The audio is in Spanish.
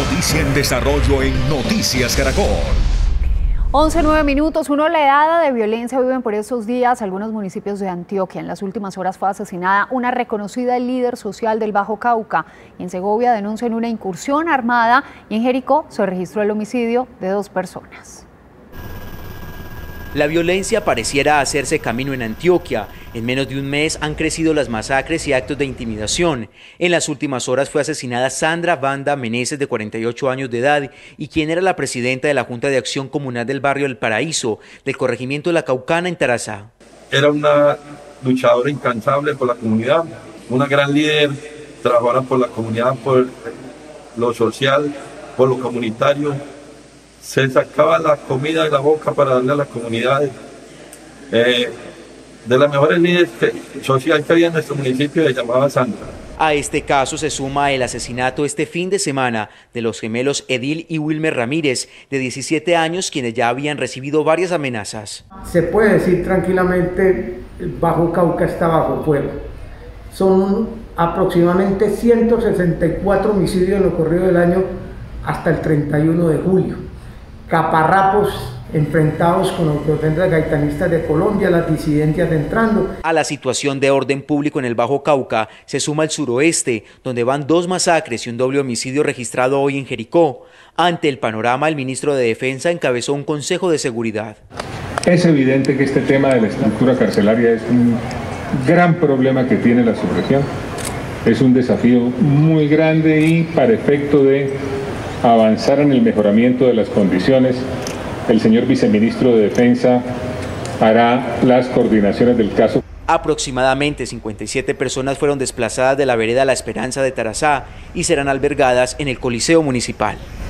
Noticia en desarrollo en Noticias Caracol. 11:09 minutos. Una oleada de violencia viven por estos días algunos municipios de Antioquia. En las últimas horas fue asesinada una reconocida líder social del Bajo Cauca. En Segovia denuncian una incursión armada y en Jericó se registró el homicidio de 2 personas. La violencia pareciera hacerse camino en Antioquia. En menos de un mes han crecido las masacres y actos de intimidación. En las últimas horas fue asesinada Sandra Wanda Meneses, de 48 años de edad, y quien era la presidenta de la Junta de Acción Comunal del barrio El Paraíso, del corregimiento de La Caucana, en Tarazá. Era una luchadora incansable por la comunidad, una gran líder, trabajadora por la comunidad, por lo social, por lo comunitario. Se sacaba la comida de la boca para darle a las comunidades. De las mejores líderes sociales que había en nuestro municipio, se llamaba Sandra. A este caso se suma el asesinato este fin de semana de los gemelos Edil y Wilmer Ramírez, de 17 años, quienes ya habían recibido varias amenazas. Se puede decir tranquilamente, el Bajo Cauca está bajo fuego. Son aproximadamente 164 homicidios en lo corrido del año hasta el 31 de julio. Caparrapos enfrentados con autodefensas gaitanistas de Colombia, las disidencias entrando. A la situación de orden público en el Bajo Cauca se suma el suroeste, donde van 2 masacres y un doble homicidio registrado hoy en Jericó. Ante el panorama, el ministro de Defensa encabezó un consejo de seguridad. Es evidente que este tema de la estructura carcelaria es un gran problema que tiene la subregión. Es un desafío muy grande y para efecto de avanzar en el mejoramiento de las condiciones, el señor viceministro de Defensa hará las coordinaciones del caso. Aproximadamente 57 personas fueron desplazadas de la vereda La Esperanza de Tarazá y serán albergadas en el Coliseo Municipal.